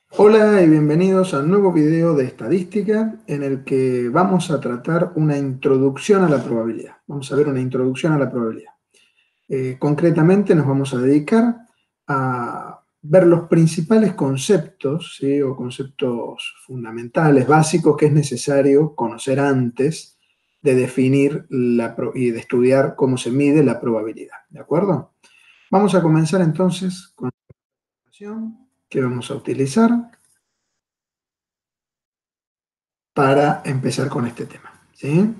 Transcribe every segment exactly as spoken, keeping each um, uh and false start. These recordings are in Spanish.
Hola y bienvenidos al nuevo video de estadística en el que vamos a tratar una introducción a la probabilidad. Vamos a ver una introducción a la probabilidad. Eh, concretamente nos vamos a dedicar a ver los principales conceptos, ¿sí? O conceptos fundamentales, básicos que es necesario conocer antes de definir la pro- y de estudiar cómo se mide la probabilidad. ¿De acuerdo? Vamos a comenzar entonces con la presentación que vamos a utilizar para empezar con este tema, ¿sí?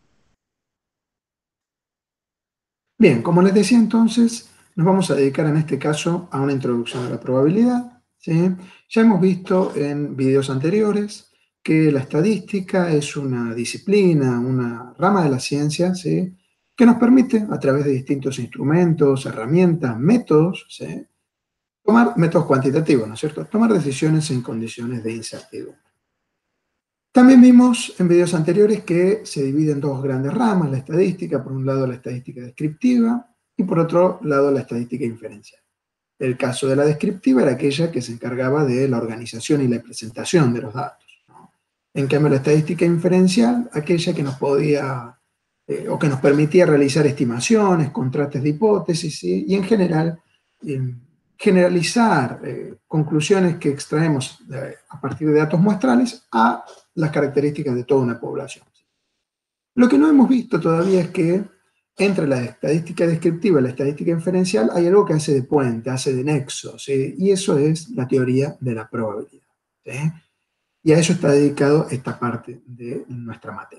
Bien, como les decía entonces, nos vamos a dedicar en este caso a una introducción a la probabilidad, ¿sí? Ya hemos visto en videos anteriores que la estadística es una disciplina, una rama de la ciencia, ¿sí? Que nos permite, a través de distintos instrumentos, herramientas, métodos, ¿sí? Tomar métodos cuantitativos, ¿no es cierto? Tomar decisiones en condiciones de incertidumbre. También vimos en videos anteriores que se divide en dos grandes ramas, la estadística, por un lado la estadística descriptiva y por otro lado la estadística inferencial. El caso de la descriptiva era aquella que se encargaba de la organización y la presentación de los datos, ¿no? En cambio la estadística inferencial, aquella que nos podía eh, o que nos permitía realizar estimaciones, contrastes de hipótesis, ¿sí? Y en general eh, generalizar eh, conclusiones que extraemos eh, a partir de datos muestrales a las características de toda una población. Lo que no hemos visto todavía es que entre la estadística descriptiva y la estadística inferencial hay algo que hace de puente, hace de nexo, ¿sí? Y eso es la teoría de la probabilidad, ¿sí? Y a eso está dedicado esta parte de nuestra materia.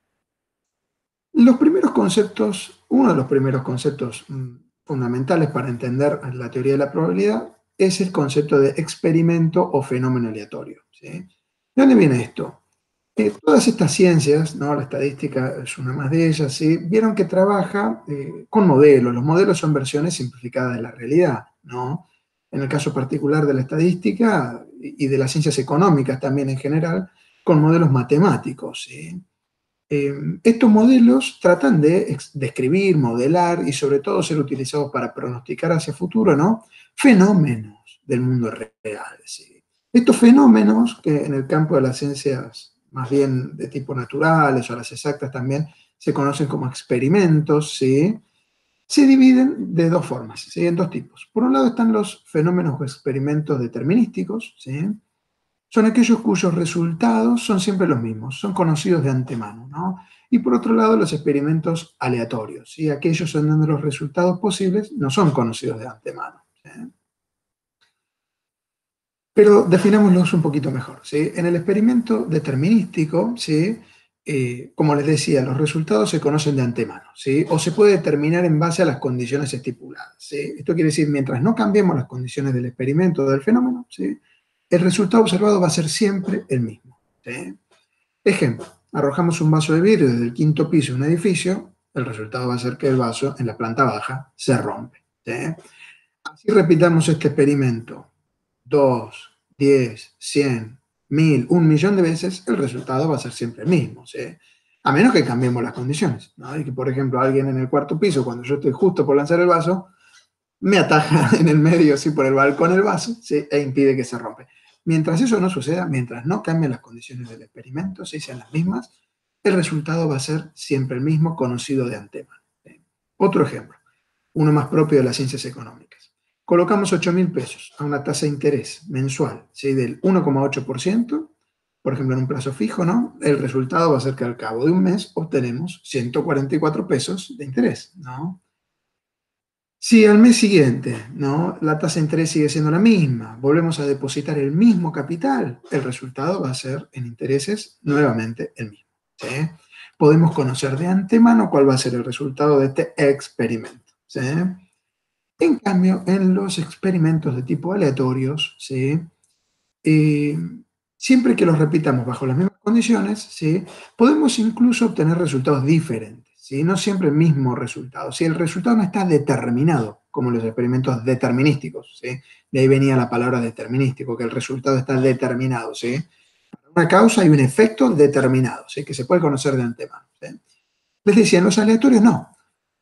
Los primeros conceptos, uno de los primeros conceptos mmm, fundamentales para entender la teoría de la probabilidad es el concepto de experimento o fenómeno aleatorio, ¿sí? ¿De dónde viene esto? Eh, todas estas ciencias, ¿no? La estadística es una más de ellas, ¿sí? Vieron que trabaja eh, con modelos. Los modelos son versiones simplificadas de la realidad, ¿no? En el caso particular de la estadística y de las ciencias económicas también en general, con modelos matemáticos, ¿sí? Eh, estos modelos tratan de describir, modelar y sobre todo ser utilizados para pronosticar hacia futuro, ¿no? Fenómenos del mundo real, ¿sí? Estos fenómenos, que en el campo de las ciencias más bien de tipo naturales o las exactas también se conocen como experimentos, ¿sí? Se dividen de dos formas, ¿sí? En dos tipos. Por un lado están los fenómenos o experimentos determinísticos, ¿sí? Son aquellos cuyos resultados son siempre los mismos, son conocidos de antemano, ¿no? Y por otro lado, los experimentos aleatorios, ¿sí? Aquellos en donde los resultados posibles no son conocidos de antemano, ¿sí? Pero definámoslos un poquito mejor, ¿sí? En el experimento determinístico, ¿sí? Eh, como les decía, los resultados se conocen de antemano, ¿sí? O se puede determinar en base a las condiciones estipuladas, ¿sí? Esto quiere decir, mientras no cambiemos las condiciones del experimento o del fenómeno, ¿sí? El resultado observado va a ser siempre el mismo, ¿sí? Ejemplo, arrojamos un vaso de vidrio desde el quinto piso de un edificio, el resultado va a ser que el vaso en la planta baja se rompe, ¿sí? Así repitamos este experimento dos, diez, cien, mil, un millón de veces, el resultado va a ser siempre el mismo, ¿sí? A menos que cambiemos las condiciones, ¿no? Y que, por ejemplo, alguien en el cuarto piso, cuando yo estoy justo por lanzar el vaso, me ataja en el medio, sí, por el balcón el vaso, ¿sí? E impide que se rompe. Mientras eso no suceda, mientras no cambien las condiciones del experimento, si sean las mismas, el resultado va a ser siempre el mismo, conocido de antemano, ¿sí? Otro ejemplo, uno más propio de las ciencias económicas. Colocamos ocho mil pesos a una tasa de interés mensual, ¿sí? Del uno coma ocho por ciento, por ejemplo, en un plazo fijo, ¿no? El resultado va a ser que al cabo de un mes obtenemos ciento cuarenta y cuatro pesos de interés, ¿no? Si al mes siguiente, ¿no? La tasa de interés sigue siendo la misma, volvemos a depositar el mismo capital, el resultado va a ser en intereses nuevamente el mismo, ¿sí? Podemos conocer de antemano cuál va a ser el resultado de este experimento, ¿sí? En cambio, en los experimentos de tipo aleatorios, ¿sí? Eh, siempre que los repitamos bajo las mismas condiciones, ¿sí? Podemos incluso obtener resultados diferentes, ¿sí? No siempre el mismo resultado. Si el resultado no está determinado, como los experimentos determinísticos, ¿sí? De ahí venía la palabra determinístico, que el resultado está determinado, ¿sí? Una causa y un efecto determinado, ¿sí? Que se puede conocer de antemano, ¿sí? Les decía, en los aleatorios no.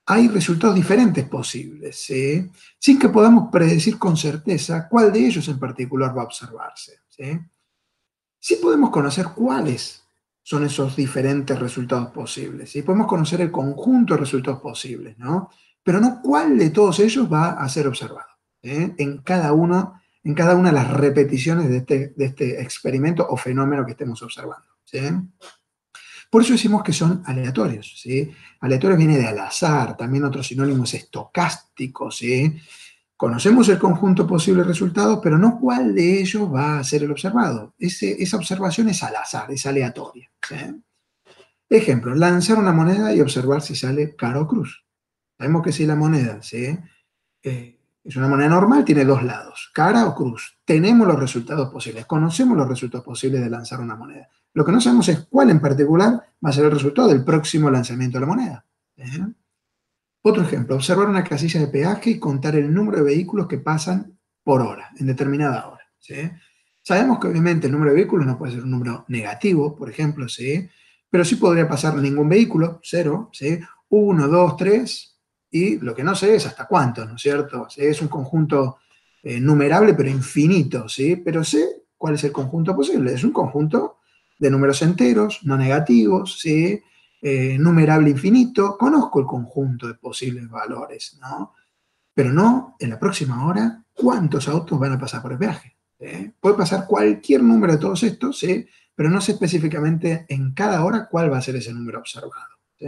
hay resultados diferentes posibles, ¿sí? Sin que podamos predecir con certeza cuál de ellos en particular va a observarse, ¿sí? Sí podemos conocer cuáles son esos diferentes resultados posibles, ¿sí? Podemos conocer el conjunto de resultados posibles, ¿no? Pero no cuál de todos ellos va a ser observado, ¿eh? En cada uno, en cada una de las repeticiones de este, de este experimento o fenómeno que estemos observando, ¿sí? Por eso decimos que son aleatorios, ¿sí? Aleatorio viene de al azar, también otro sinónimo es estocástico, ¿sí? Conocemos el conjunto de posibles resultados, pero no cuál de ellos va a ser el observado. Ese, esa observación es al azar, es aleatoria, ¿sí? Ejemplo, lanzar una moneda y observar si sale cara o cruz. Sabemos que si la moneda, ¿sí? Eh, es una moneda normal, tiene dos lados, cara o cruz. Tenemos los resultados posibles, conocemos los resultados posibles de lanzar una moneda. Lo que no sabemos es cuál en particular va a ser el resultado del próximo lanzamiento de la moneda. ¿Eh? Otro ejemplo, observar una casilla de peaje y contar el número de vehículos que pasan por hora, en determinada hora, ¿sí? Sabemos que obviamente el número de vehículos no puede ser un número negativo, por ejemplo, ¿sí? Pero sí podría pasar ningún vehículo, cero, ¿sí? Uno, dos, tres, y lo que no sé es hasta cuánto, ¿no es cierto? ¿Sí? Es un conjunto eh, numerable pero infinito, ¿sí? Pero sé cuál es el conjunto posible, es un conjunto de números enteros, no negativos, ¿sí? Eh, numerable infinito, conozco el conjunto de posibles valores, ¿no? Pero no en la próxima hora cuántos autos van a pasar por el peaje. ¿Eh? Puede pasar cualquier número de todos estos, ¿sí? Pero no sé específicamente en cada hora cuál va a ser ese número observado. ¿Sí?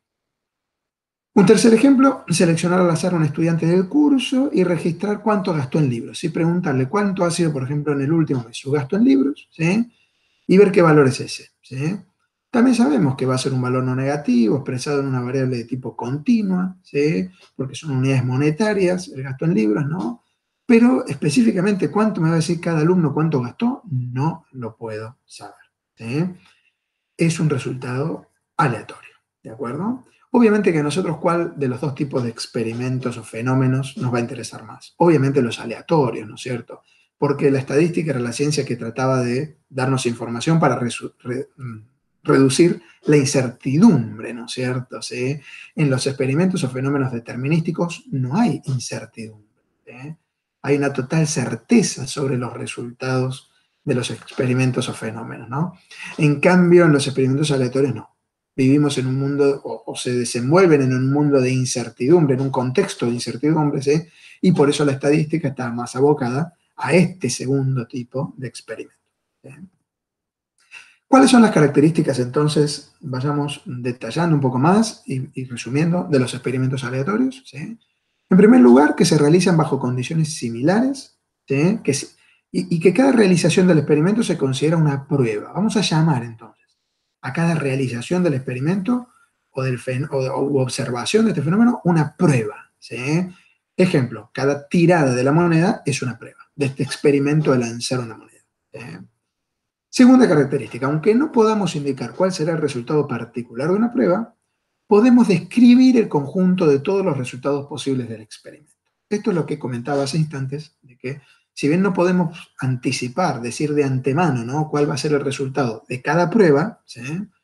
Un tercer ejemplo, seleccionar al azar a un estudiante del curso y registrar cuánto gastó en libros. ¿Sí? Preguntarle cuánto ha sido, por ejemplo, en el último mes su gasto en libros, ¿sí? Y ver qué valor es ese, ¿sí? También sabemos que va a ser un valor no negativo, expresado en una variable de tipo continua, ¿sí? Porque son unidades monetarias, el gasto en libros, ¿no? Pero específicamente cuánto me va a decir cada alumno cuánto gastó, no lo puedo saber, ¿sí? Es un resultado aleatorio, ¿de acuerdo? Obviamente que a nosotros cuál de los dos tipos de experimentos o fenómenos nos va a interesar más. Obviamente los aleatorios, ¿no es cierto? Porque la estadística era la ciencia que trataba de darnos información para resu- re- mm, reducir la incertidumbre, ¿no es cierto? ¿Sí? En los experimentos o fenómenos determinísticos no hay incertidumbre, ¿eh? Hay una total certeza sobre los resultados de los experimentos o fenómenos, ¿no? En cambio, en los experimentos aleatorios no. Vivimos en un mundo, o, o se desenvuelven en un mundo de incertidumbre, en un contexto de incertidumbre, ¿sí? Y por eso la estadística está más abocada a este segundo tipo de experimento, ¿sí? ¿Cuáles son las características entonces? Vayamos detallando un poco más y, y resumiendo de los experimentos aleatorios, ¿sí? En primer lugar, que se realizan bajo condiciones similares, ¿sí? Que, y, y que cada realización del experimento se considera una prueba. Vamos a llamar entonces a cada realización del experimento o, del fen, o, o observación de este fenómeno una prueba, ¿sí? Ejemplo, cada tirada de la moneda es una prueba de este experimento de lanzar una moneda, ¿sí? Segunda característica, aunque no podamos indicar cuál será el resultado particular de una prueba, podemos describir el conjunto de todos los resultados posibles del experimento. Esto es lo que comentaba hace instantes, de que si bien no podemos anticipar, decir de antemano, ¿no?, cuál va a ser el resultado de cada prueba, ¿sí?,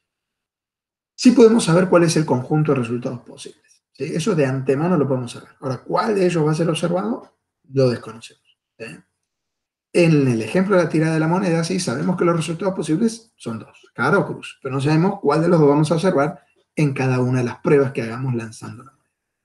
sí podemos saber cuál es el conjunto de resultados posibles, ¿sí? Eso de antemano lo podemos saber. Ahora, ¿cuál de ellos va a ser observado? Lo desconocemos, ¿sí? En el ejemplo de la tirada de la moneda, sí, sabemos que los resultados posibles son dos, cara o cruz, pero no sabemos cuál de los dos vamos a observar en cada una de las pruebas que hagamos lanzando la moneda.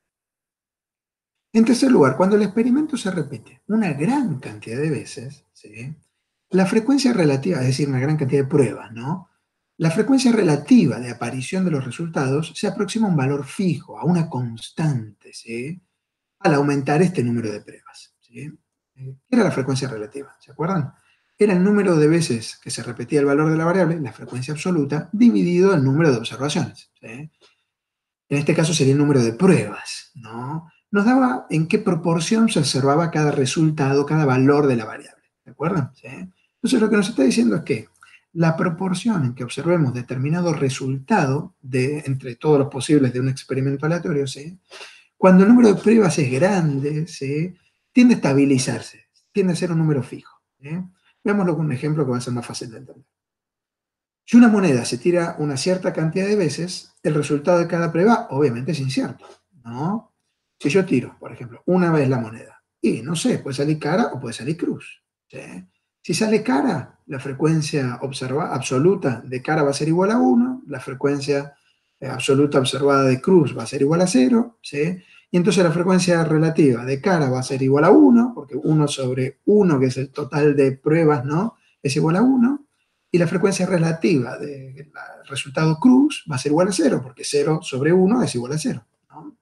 En tercer lugar, cuando el experimento se repite una gran cantidad de veces, ¿sí?, la frecuencia relativa, es decir, una gran cantidad de pruebas, ¿no?, la frecuencia relativa de aparición de los resultados se aproxima a un valor fijo, a una constante, ¿sí?, al aumentar este número de pruebas, ¿sí? ¿Qué era la frecuencia relativa? ¿Se acuerdan? Era el número de veces que se repetía el valor de la variable, la frecuencia absoluta, dividido el número de observaciones, ¿sí? En este caso sería el número de pruebas, ¿no? Nos daba en qué proporción se observaba cada resultado, cada valor de la variable, ¿de acuerdo? ¿Sí? Entonces lo que nos está diciendo es que la proporción en que observemos determinado resultado de, entre todos los posibles de un experimento aleatorio, ¿sí?, cuando el número de pruebas es grande, ¿sí?, tiende a estabilizarse, tiende a ser un número fijo, ¿sí? Veámoslo con un ejemplo que va a ser más fácil de entender. Si una moneda se tira una cierta cantidad de veces, el resultado de cada prueba obviamente es incierto, ¿no? Si yo tiro, por ejemplo, una vez la moneda, y no sé, puede salir cara o puede salir cruz, ¿sí? Si sale cara, la frecuencia observa, absoluta de cara va a ser igual a uno, la frecuencia eh, absoluta observada de cruz va a ser igual a cero, ¿sí? Y entonces la frecuencia relativa de cara va a ser igual a uno, porque uno sobre uno, que es el total de pruebas, ¿no? Es igual a uno, y la frecuencia relativa del resultado cruz va a ser igual a cero, porque cero sobre uno es igual a cero, ¿no?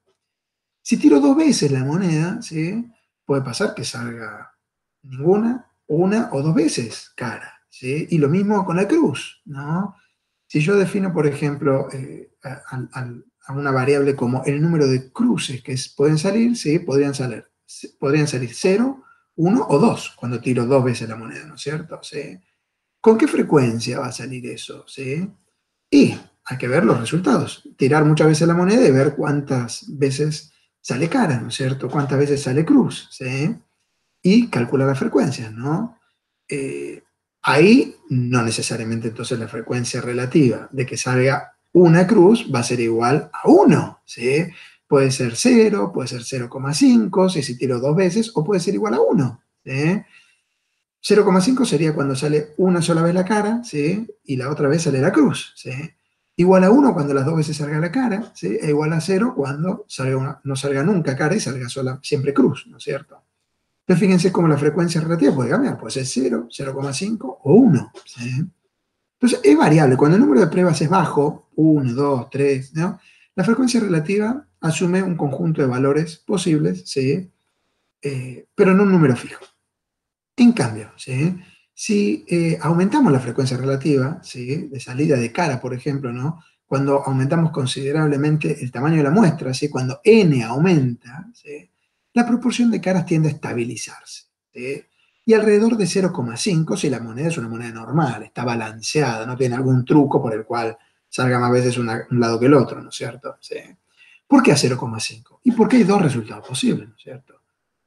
Si tiro dos veces la moneda, ¿sí? Puede pasar que salga ninguna, una o dos veces cara, ¿sí? Y lo mismo con la cruz, ¿no? Si yo defino, por ejemplo, eh, a, a, a, una variable como el número de cruces que es, pueden salir, ¿sí? Podrían salir, podrían salir cero, uno o dos cuando tiro dos veces la moneda, ¿no es cierto? ¿Sí? ¿Con qué frecuencia va a salir eso? ¿Sí? Y hay que ver los resultados. Tirar muchas veces la moneda y ver cuántas veces sale cara, ¿no es cierto? Cuántas veces sale cruz, ¿sí? Y calcular las frecuencias, ¿no? Eh, ahí no necesariamente entonces la frecuencia relativa de que salga una cruz va a ser igual a uno, ¿sí? Puede ser cero, puede ser cero coma cinco, si, si tiro dos veces, o puede ser igual a uno, ¿sí? cero coma cinco sería cuando sale una sola vez la cara, ¿sí? Y la otra vez sale la cruz, ¿sí? Igual a uno cuando las dos veces salga la cara, ¿sí? E igual a cero cuando salga una, no salga nunca cara y salga sola, siempre cruz, ¿no es cierto? Entonces fíjense cómo la frecuencia relativa puede cambiar, puede ser cero, cero coma cinco o uno, ¿sí? Entonces es variable, cuando el número de pruebas es bajo, uno, dos, tres, ¿no? La frecuencia relativa asume un conjunto de valores posibles, ¿sí? Eh, pero no un número fijo. En cambio, ¿sí? Si eh, aumentamos la frecuencia relativa, ¿sí? De salida de cara, por ejemplo, ¿no? Cuando aumentamos considerablemente el tamaño de la muestra, ¿sí? Cuando n aumenta, ¿sí? La proporción de caras tiende a estabilizarse, ¿sí? Y alrededor de cero coma cinco, si la moneda es una moneda normal, está balanceada, no tiene algún truco por el cual salga más veces una, un lado que el otro, ¿no es cierto? ¿Sí? ¿Por qué a cero coma cinco? Y porque hay dos resultados posibles, ¿no es cierto?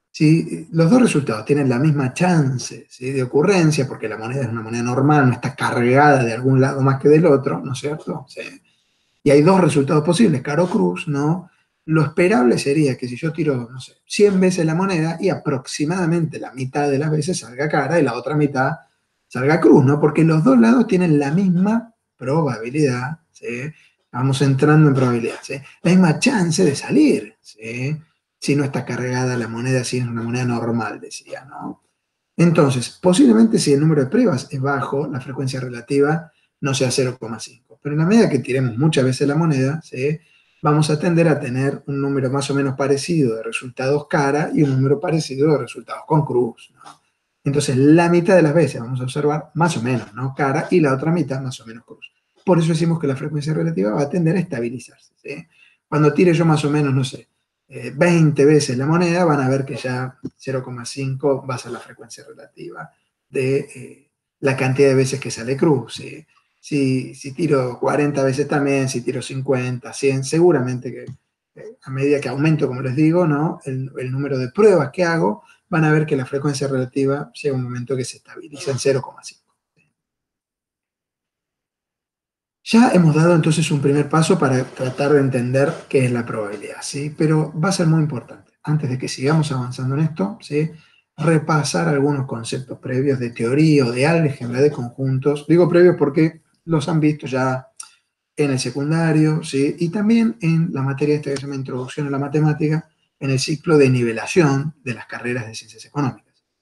Si los dos resultados tienen la misma chance, ¿sí? De ocurrencia, porque la moneda es una moneda normal, no está cargada de algún lado más que del otro, ¿no es cierto? ¿Sí? Y hay dos resultados posibles, caro cruz, ¿no? Lo esperable sería que si yo tiro, no sé, cien veces la moneda y aproximadamente la mitad de las veces salga cara y la otra mitad salga cruz, ¿no? Porque los dos lados tienen la misma probabilidad, ¿sí? Vamos entrando en probabilidad, ¿sí? La misma chance de salir, ¿sí? Si no está cargada la moneda, si es una moneda normal, decía, ¿no? Entonces, posiblemente si el número de pruebas es bajo, la frecuencia relativa no sea cero coma cinco. Pero en la medida que tiremos muchas veces la moneda, ¿sí? Vamos a tender a tener un número más o menos parecido de resultados cara y un número parecido de resultados con cruz, ¿no? Entonces, la mitad de las veces vamos a observar más o menos, ¿no? Cara, y la otra mitad más o menos cruz. Por eso decimos que la frecuencia relativa va a tender a estabilizarse, ¿sí? Cuando tire yo más o menos, no sé, eh, veinte veces la moneda, van a ver que ya cero coma cinco va a ser la frecuencia relativa de eh, la cantidad de veces que sale cruz, ¿sí? Si, si tiro cuarenta veces también, si tiro cincuenta, cien, seguramente que eh, a medida que aumento, como les digo, ¿no? el, el número de pruebas que hago, van a ver que la frecuencia relativa llega un momento que se estabiliza en cero coma cinco. Ya hemos dado entonces un primer paso para tratar de entender qué es la probabilidad, ¿sí? Pero va a ser muy importante, antes de que sigamos avanzando en esto, ¿sí? Repasar algunos conceptos previos de teoría o de álgebra de conjuntos. Digo previos porque los han visto ya en el secundario, ¿sí? Y también en la materia esta que se llama Introducción a la Matemática, en el ciclo de nivelación de las carreras de Ciencias Económicas.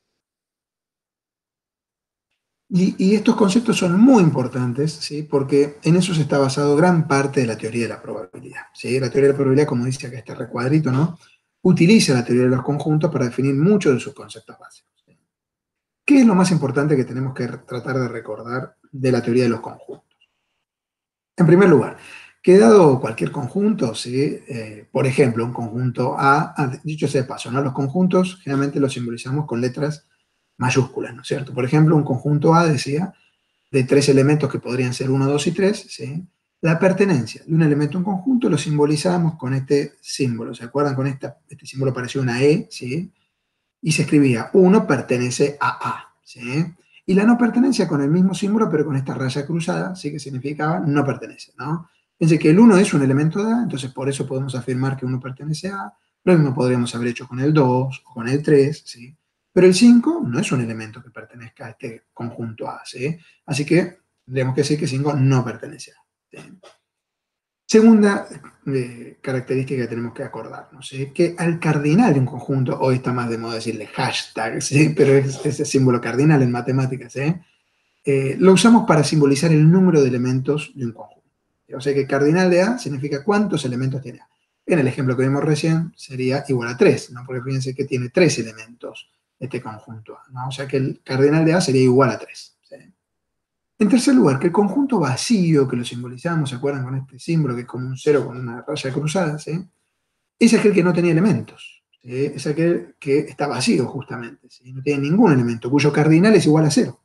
Y, y estos conceptos son muy importantes, ¿sí? Porque en eso se está basado gran parte de la teoría de la probabilidad, ¿sí? La teoría de la probabilidad, como dice acá este recuadrito, ¿no? Utiliza la teoría de los conjuntos para definir muchos de sus conceptos básicos, ¿sí? ¿Qué es lo más importante que tenemos que tratar de recordar de la teoría de los conjuntos? En primer lugar, que dado cualquier conjunto, ¿sí? Eh, por ejemplo, un conjunto A, ah, dicho sea de paso, ¿no? Los conjuntos generalmente los simbolizamos con letras mayúsculas, ¿no es cierto? Por ejemplo, un conjunto A, decía, de tres elementos que podrían ser uno, dos y tres, ¿sí? La pertenencia de un elemento a un conjunto lo simbolizamos con este símbolo. ¿Se acuerdan? Con esta, este símbolo parecía una E, ¿sí? Y se escribía uno pertenece a A, ¿sí? Y la no pertenencia con el mismo símbolo, pero con esta raya cruzada, ¿sí? Que significaba no pertenece, ¿no? Fíjense que el uno es un elemento de A, entonces por eso podemos afirmar que uno pertenece a A. Lo mismo podríamos haber hecho con el dos o con el tres, ¿sí? Pero el cinco no es un elemento que pertenezca a este conjunto A, ¿sí? Así que tendríamos que decir que cinco no pertenece a A, ¿sí? Segunda eh, característica que tenemos que acordarnos, ¿sí? Que al cardinal de un conjunto, hoy está más de moda decirle hashtag, ¿sí? Pero es ese símbolo cardinal en matemáticas, ¿sí? Eh, lo usamos para simbolizar el número de elementos de un conjunto. O sea que cardinal de A significa cuántos elementos tiene A. En el ejemplo que vimos recién sería igual a tres, ¿no? Porque fíjense que tiene tres elementos este conjunto A, ¿no? O sea que el cardinal de A sería igual a tres, ¿sí? En tercer lugar, que el conjunto vacío, que lo simbolizamos, ¿se acuerdan con este símbolo que es como un cero con una raya cruzada, ¿sí? Es aquel que no tenía elementos, ¿sí? Es aquel que está vacío justamente, ¿sí? No tiene ningún elemento, cuyo cardinal es igual a cero.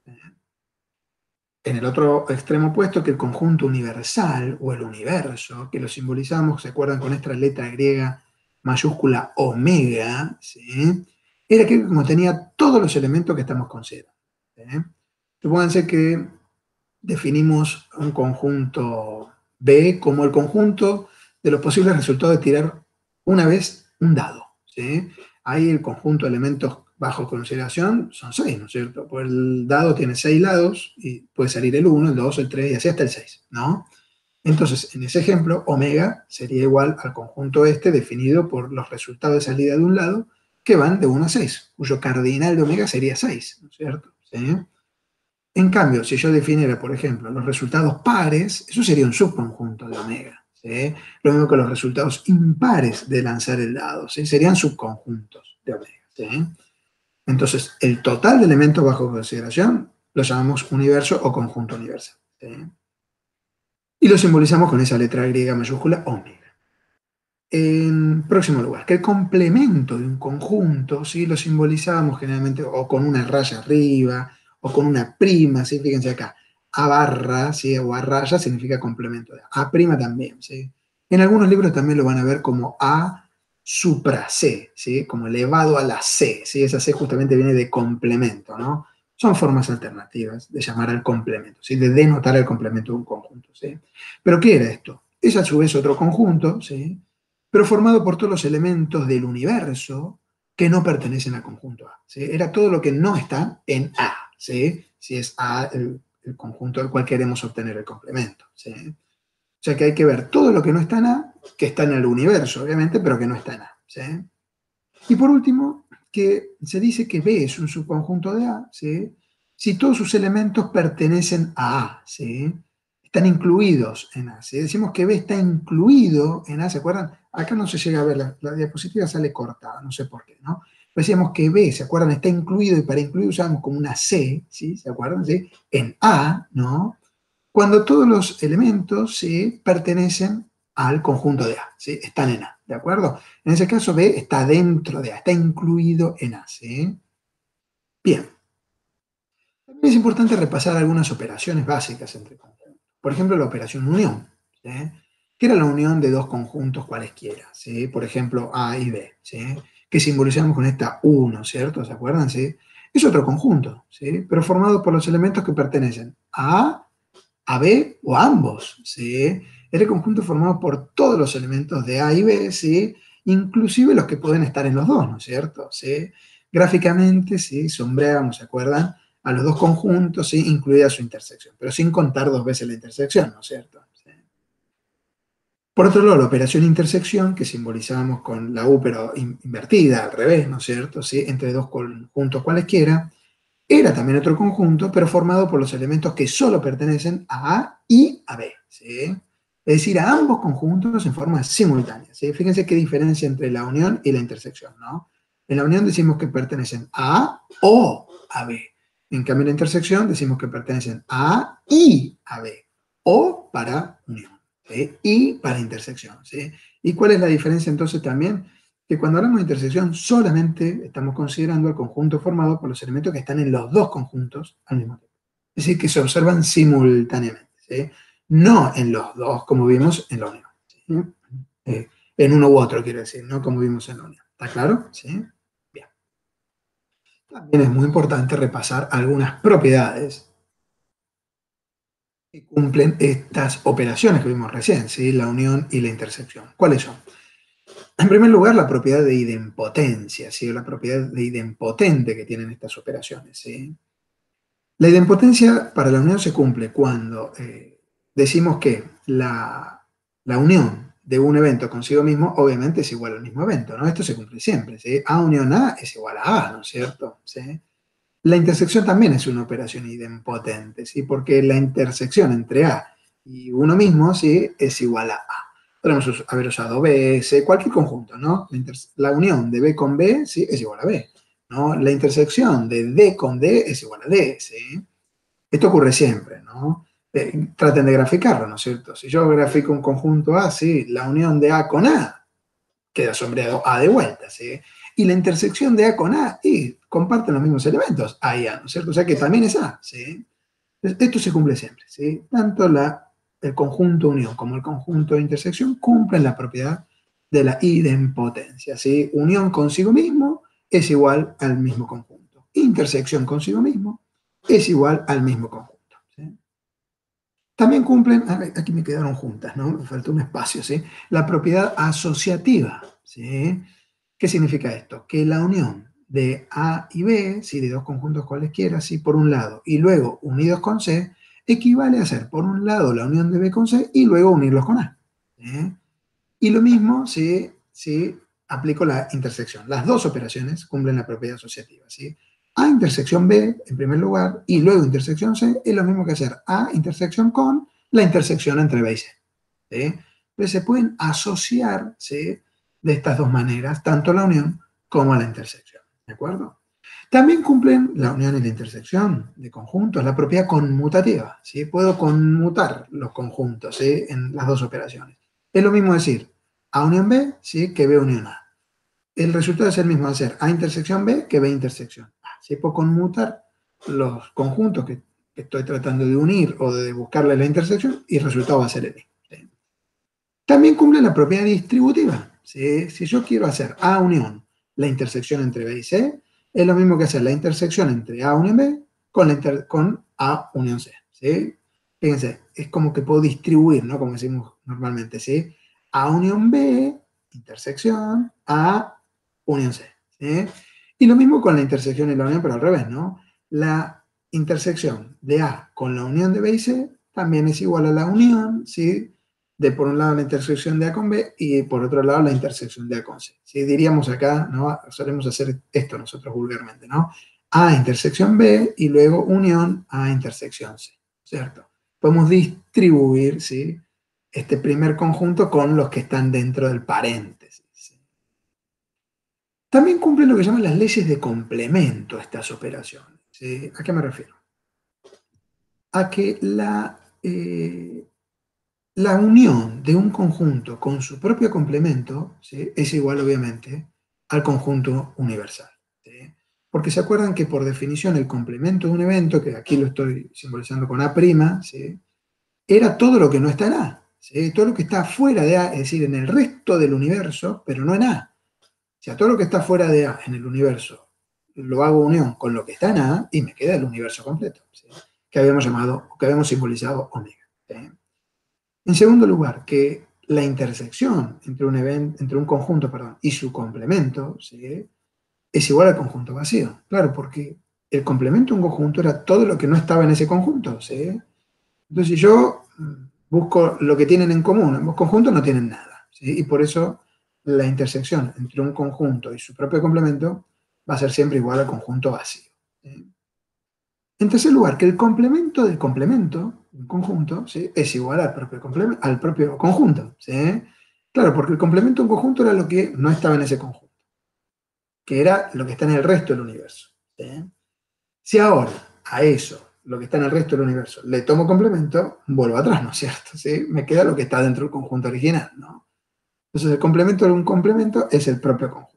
En el otro extremo opuesto, que el conjunto universal o el universo, que lo simbolizamos, ¿se acuerdan con esta letra griega mayúscula omega? ¿Sí? Era aquel que contenía todos los elementos que estamos considerando, ¿sí? Supónganse que definimos un conjunto B como el conjunto de los posibles resultados de tirar una vez un dado, ¿sí? Ahí el conjunto de elementos bajo consideración son seis, ¿no es cierto? Pues el dado tiene seis lados y puede salir el uno, el dos, el tres y así hasta el seis, ¿no? Entonces, en ese ejemplo, omega sería igual al conjunto este definido por los resultados de salida de un lado que van de uno a seis, cuyo cardinal de omega sería seis, ¿no es cierto? ¿Sí? En cambio, si yo definiera, por ejemplo, los resultados pares, eso sería un subconjunto de omega, ¿sí? Lo mismo que los resultados impares de lanzar el dado, ¿sí? Serían subconjuntos de omega, ¿sí? Entonces, el total de elementos bajo consideración lo llamamos universo o conjunto universal, ¿sí? Y lo simbolizamos con esa letra griega mayúscula omega. En próximo lugar, que el complemento de un conjunto, ¿sí? Lo simbolizamos generalmente o con una raya arriba o con una prima, ¿sí? Fíjense acá, A barra, ¿sí? O A raya significa complemento de A. A prima también, ¿sí? En algunos libros también lo van a ver como A supra C, ¿sí? Como elevado a la C, ¿sí? Esa C justamente viene de complemento, ¿no? Son formas alternativas de llamar al complemento, ¿sí? De denotar el complemento de un conjunto, ¿sí? ¿Pero qué era esto? Es a su vez otro conjunto, ¿sí? Pero formado por todos los elementos del universo que no pertenecen al conjunto A, ¿sí? Era todo lo que no está en A, ¿sí? Si es A el, el conjunto del cual queremos obtener el complemento, ¿sí? O sea que hay que ver todo lo que no está en A, que está en el universo, obviamente, pero que no está en A, ¿sí? Y por último, que se dice que B es un subconjunto de A, ¿sí? Si todos sus elementos pertenecen a A, ¿sí? Están incluidos en A. Si decimos que B está incluido en A, ¿se acuerdan? Acá no se llega a ver, la, la diapositiva sale cortada, no sé por qué, ¿no? Pero decíamos que B, ¿se acuerdan? Está incluido, y para incluir usamos como una C, ¿sí? ¿Se acuerdan? ¿Sí? En A, ¿no? Cuando todos los elementos, ¿sí? Pertenecen al conjunto de A, ¿sí? Están en A, ¿de acuerdo? En ese caso B está dentro de A, está incluido en A, ¿sí? Bien. También es importante repasar algunas operaciones básicas entre conjuntos. Por ejemplo, la operación unión, ¿sí? Que era la unión de dos conjuntos cualesquiera, ¿sí? Por ejemplo, A y B, ¿sí? Que simbolizamos con esta uno, ¿cierto? ¿Se acuerdan? ¿Sí? Es otro conjunto, ¿sí? Pero formado por los elementos que pertenecen a A, a B o a ambos, ¿sí? Es el conjunto formado por todos los elementos de A y B, ¿sí? Inclusive los que pueden estar en los dos, ¿no es cierto? ¿Sí? Gráficamente, ¿sí? Sombreamos, ¿se acuerdan? A los dos conjuntos, ¿sí? Incluida su intersección, pero sin contar dos veces la intersección, ¿no es cierto? ¿Sí? Por otro lado, la operación intersección, que simbolizamos con la U, pero invertida, al revés, ¿no es cierto? ¿Sí? Entre dos conjuntos cualesquiera, era también otro conjunto, pero formado por los elementos que solo pertenecen a A y a B, ¿sí? Es decir, a ambos conjuntos en forma simultánea, ¿sí? Fíjense qué diferencia entre la unión y la intersección, ¿no? En la unión decimos que pertenecen a A o a B. En cambio, en la intersección decimos que pertenecen a A y a B. O para unión, ¿sí? Y para intersección, ¿sí? ¿Y cuál es la diferencia entonces también? Que cuando hablamos de intersección solamente estamos considerando el conjunto formado por los elementos que están en los dos conjuntos al mismo tiempo. Es decir, que se observan simultáneamente, ¿sí? No en los dos, como vimos en la unión, ¿sí? Eh, en uno u otro, quiero decir, no como vimos en la unión. ¿Está claro? ¿Sí? Bien. También es muy importante repasar algunas propiedades que cumplen estas operaciones que vimos recién, ¿sí? La unión y la intersección. ¿Cuáles son? En primer lugar, la propiedad de idempotencia, ¿sí? O la propiedad de idempotente que tienen estas operaciones, ¿sí? La idempotencia para la unión se cumple cuando eh, decimos que la, la unión de un evento consigo mismo obviamente es igual al mismo evento, ¿no? Esto se cumple siempre, ¿sí? A unión A es igual a A, ¿no es cierto? ¿Sí? La intersección también es una operación idempotente, ¿sí? Porque la intersección entre A y uno mismo, ¿sí? Es igual a A. Podemos haber usado B, C, cualquier conjunto, ¿no? La, la unión de B con B, ¿sí? Es igual a B, ¿no? La intersección de D con D es igual a D, ¿sí? Esto ocurre siempre, ¿no? Eh, traten de graficarlo, ¿no es cierto? Si yo grafico un conjunto A, ¿sí? La unión de A con A queda sombreado A de vuelta, ¿sí? Y la intersección de A con A, y comparten los mismos elementos, A y A, ¿no es cierto? O sea que también es A, ¿sí? Entonces, esto se cumple siempre, ¿sí? Tanto la, el conjunto unión como el conjunto de intersección cumplen la propiedad de la idempotencia, ¿sí? Unión consigo mismo es igual al mismo conjunto. Intersección consigo mismo es igual al mismo conjunto, ¿sí? También cumplen, aquí me quedaron juntas, ¿no? Me faltó un espacio, ¿sí? La propiedad asociativa, ¿sí? ¿Qué significa esto? Que la unión de A y B, ¿sí? De dos conjuntos cualesquiera, ¿sí? Por un lado, y luego unidos con C, equivale a ser, por un lado, la unión de B con C y luego unirlos con A, ¿sí? Y lo mismo si, si aplico la intersección. Las dos operaciones cumplen la propiedad asociativa, ¿sí? A intersección B, en primer lugar, y luego intersección C, es lo mismo que hacer A intersección con la intersección entre B y C, ¿sí? Entonces se pueden asociar, ¿sí? De estas dos maneras, tanto la unión como la intersección, ¿de acuerdo? También cumplen la unión y la intersección de conjuntos, la propiedad conmutativa, ¿sí? Puedo conmutar los conjuntos, ¿sí? En las dos operaciones. Es lo mismo decir A unión B, ¿sí? Que B unión A. El resultado es el mismo, va a ser A intersección B que B intersección A. ¿Sí? Puedo conmutar los conjuntos que, que estoy tratando de unir o de buscarle la intersección y el resultado va a ser el mismo, ¿sí? También cumple la propiedad distributiva, ¿sí? Si yo quiero hacer A unión la intersección entre B y C, es lo mismo que hacer la intersección entre A unión B con, la inter, con A unión C, ¿sí? Fíjense, es como que puedo distribuir, ¿no? Como decimos normalmente, ¿sí? A unión B, intersección, A unión C, ¿sí? Y lo mismo con la intersección y la unión, pero al revés, ¿no? La intersección de A con la unión de B y C también es igual a la unión, ¿sí? De por un lado la intersección de A con B y por otro lado la intersección de A con C. Si diríamos acá, ¿no? Solemos hacer esto nosotros vulgarmente, ¿no? A intersección B y luego unión A intersección C, ¿cierto? Podemos distribuir, ¿sí? Este primer conjunto con los que están dentro del paréntesis, ¿sí? También cumplen lo que llaman las leyes de complemento estas operaciones, ¿sí? ¿A qué me refiero? A que la... Eh, La unión de un conjunto con su propio complemento, ¿sí? Es igual, obviamente, al conjunto universal, ¿sí? Porque se acuerdan que por definición el complemento de un evento, que aquí lo estoy simbolizando con A', ¿sí? Era todo lo que no está en A, ¿sí? Todo lo que está fuera de A, es decir, en el resto del universo, pero no en A. O sea, todo lo que está fuera de A en el universo lo hago unión con lo que está en A y me queda el universo completo, ¿sí? Que habíamos llamado, que habíamos simbolizado omega, ¿sí? En segundo lugar, que la intersección entre un, event, entre un conjunto perdón, y su complemento, ¿sí? Es igual al conjunto vacío. Claro, porque el complemento de un conjunto era todo lo que no estaba en ese conjunto, ¿sí? Entonces, si yo busco lo que tienen en común, ambos conjuntos no tienen nada, ¿sí? Y por eso la intersección entre un conjunto y su propio complemento va a ser siempre igual al conjunto vacío, ¿sí? En tercer lugar, que el complemento del complemento, un conjunto, ¿sí? Es igual al propio, al propio conjunto, ¿sí? Claro, porque el complemento de un conjunto era lo que no estaba en ese conjunto, que era lo que está en el resto del universo, ¿sí? Si ahora a eso, lo que está en el resto del universo, le tomo complemento, vuelvo atrás, ¿no es cierto? ¿Sí? Me queda lo que está dentro del conjunto original, ¿no? Entonces el complemento de un complemento es el propio conjunto.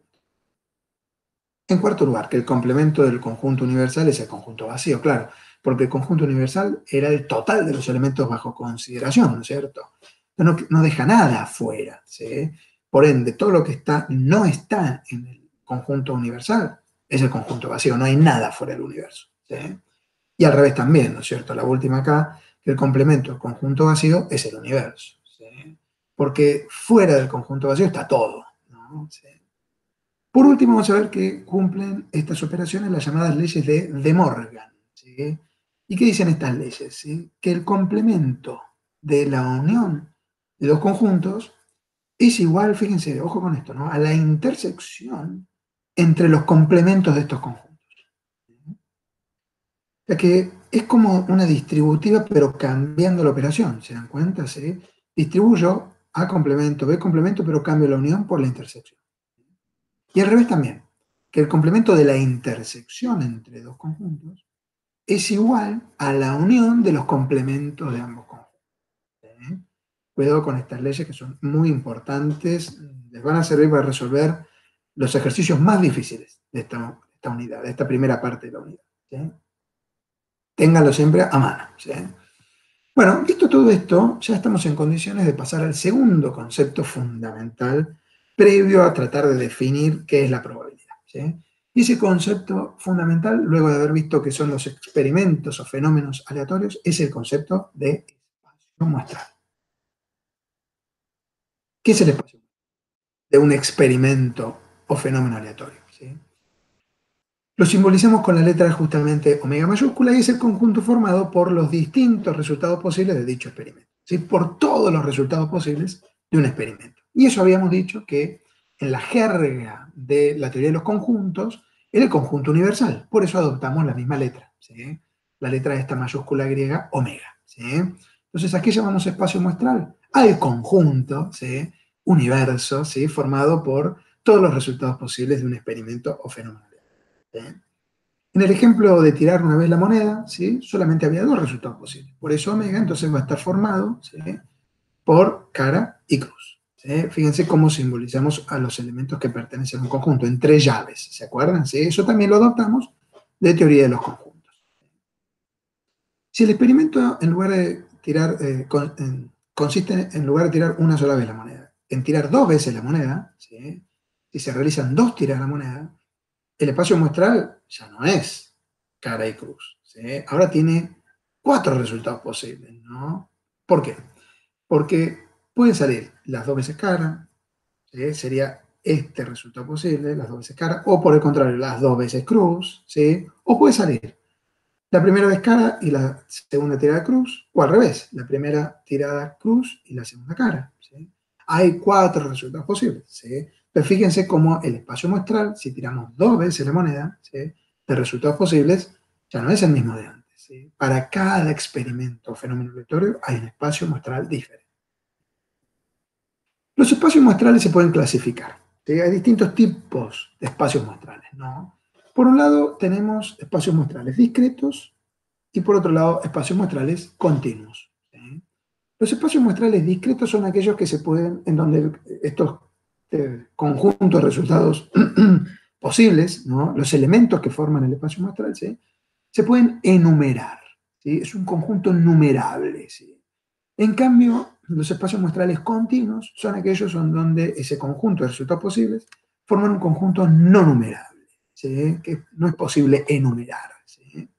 En cuarto lugar, que el complemento del conjunto universal es el conjunto vacío, claro, porque el conjunto universal era el total de los elementos bajo consideración, ¿no es cierto? No, no deja nada afuera, ¿sí? Por ende, todo lo que está, no está en el conjunto universal, es el conjunto vacío, no hay nada fuera del universo, ¿sí? Y al revés también, ¿no es cierto? La última acá, que el complemento del conjunto vacío es el universo, ¿sí? Porque fuera del conjunto vacío está todo, ¿no? ¿Sí? Por último, vamos a ver que cumplen estas operaciones las llamadas leyes de De Morgan, ¿sí? ¿Y qué dicen estas leyes? ¿Sí? Que el complemento de la unión de dos conjuntos es igual, fíjense, ojo con esto, ¿no? A la intersección entre los complementos de estos conjuntos. O sea que es como una distributiva, pero cambiando la operación, ¿se dan cuenta? ¿Sí? Distribuyo A complemento, B complemento, pero cambio la unión por la intersección. Y al revés también, que el complemento de la intersección entre dos conjuntos es igual a la unión de los complementos de ambos conjuntos. ¿Sí? Cuidado con estas leyes que son muy importantes, les van a servir para resolver los ejercicios más difíciles de esta, esta unidad, de esta primera parte de la unidad. ¿Sí? Ténganlo siempre a mano. ¿Sí? Bueno, visto todo esto, ya estamos en condiciones de pasar al segundo concepto fundamental previo a tratar de definir qué es la probabilidad. ¿Sí? Y ese concepto fundamental, luego de haber visto qué son los experimentos o fenómenos aleatorios, es el concepto de espacio muestral. ¿Qué es el espacio de un experimento o fenómeno aleatorio? ¿Sí? Lo simbolizamos con la letra justamente omega mayúscula y es el conjunto formado por los distintos resultados posibles de dicho experimento. ¿Sí? Por todos los resultados posibles de un experimento. Y eso habíamos dicho que en la jerga de la teoría de los conjuntos era el conjunto universal. Por eso adoptamos la misma letra. ¿Sí? La letra de esta mayúscula griega omega. ¿Sí? Entonces, ¿a qué llamamos espacio muestral? Al conjunto, ¿sí? Universo, ¿sí? Formado por todos los resultados posibles de un experimento o fenómeno. ¿Sí? En el ejemplo de tirar una vez la moneda, ¿sí? Solamente había dos resultados posibles. Por eso omega entonces va a estar formado, ¿sí? Por cara y cruz. ¿Sí? Fíjense cómo simbolizamos a los elementos que pertenecen a un conjunto, en tres llaves. ¿Se acuerdan? ¿Sí? Eso también lo adoptamos de teoría de los conjuntos. Si el experimento, en lugar de tirar, eh, con, en, consiste en lugar de tirar una sola vez la moneda, en tirar dos veces la moneda, ¿sí? Si se realizan dos tiras de la moneda, el espacio muestral ya no es cara y cruz. ¿Sí? Ahora tiene cuatro resultados posibles, ¿no? ¿Por qué? Porque pueden salir las dos veces cara, ¿sí? Sería este resultado posible, las dos veces cara, o por el contrario, las dos veces cruz, ¿sí? O puede salir la primera vez cara y la segunda tirada cruz, o al revés, la primera tirada cruz y la segunda cara. ¿Sí? Hay cuatro resultados posibles. ¿Sí? Pero fíjense cómo el espacio muestral, si tiramos dos veces la moneda, ¿sí? De resultados posibles, ya no es el mismo de antes. ¿Sí? Para cada experimento o fenómeno aleatorio hay un espacio muestral diferente. Los espacios muestrales se pueden clasificar. ¿Sí? Hay distintos tipos de espacios muestrales, ¿no? Por un lado, tenemos espacios muestrales discretos y por otro lado, espacios muestrales continuos. ¿Sí? Los espacios muestrales discretos son aquellos que se pueden, en donde estos eh, conjuntos de resultados posibles, ¿no? Los elementos que forman el espacio muestral, ¿sí? Se pueden enumerar. ¿Sí? Es un conjunto numerable. ¿Sí? En cambio, los espacios muestrales continuos son aquellos en donde ese conjunto de resultados posibles forman un conjunto no numerable, ¿sí? Que no es posible enumerar. ¿Sí?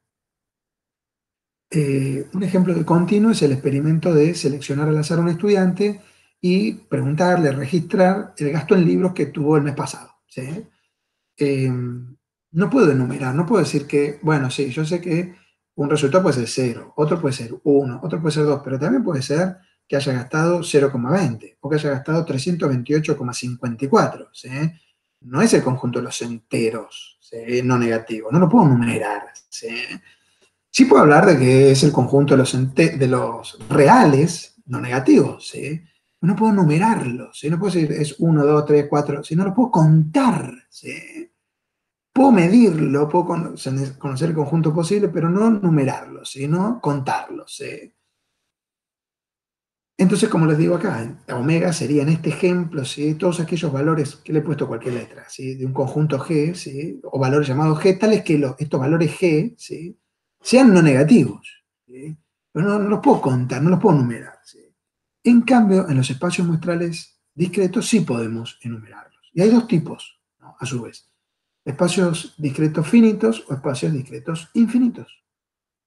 Eh, un ejemplo de continuo es el experimento de seleccionar al azar a un estudiante y preguntarle, registrar el gasto en libros que tuvo el mes pasado. ¿Sí? Eh, no puedo enumerar, no puedo decir que, bueno, sí, yo sé que un resultado puede ser cero, otro puede ser uno, otro puede ser dos, pero también puede ser que haya gastado cero coma veinte o que haya gastado trescientos veintiocho coma cincuenta y cuatro. ¿Sí? No es el conjunto de los enteros, ¿sí? No negativos, no lo puedo numerar. ¿Sí? Sí puedo hablar de que es el conjunto de los, de los reales, no negativos, ¿sí? No puedo numerarlos, ¿sí? No puedo decir es uno, dos, tres, cuatro, si no lo puedo contar, ¿sí? Puedo medirlo, puedo conocer el conjunto posible, pero no numerarlo, sino contarlo, ¿sí? Entonces, como les digo acá, omega sería en este ejemplo, ¿sí? Todos aquellos valores que le he puesto cualquier letra, ¿sí? De un conjunto G, ¿sí? O valores llamados G, tales que lo, estos valores G, ¿sí? Sean no negativos, ¿sí? Pero no, no los puedo contar, no los puedo numerar, ¿sí? En cambio, en los espacios muestrales discretos sí podemos enumerarlos. Y hay dos tipos, ¿no? A su vez. Espacios discretos finitos o espacios discretos infinitos.